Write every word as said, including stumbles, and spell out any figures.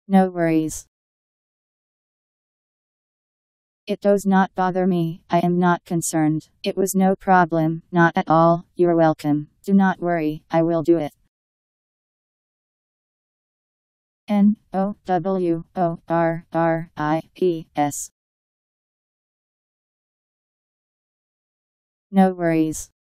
No worries. It does not bother me, I am not concerned. It was no problem, not at all, you're welcome. Do not worry, I will do it. N O W O R R I E S. No worries.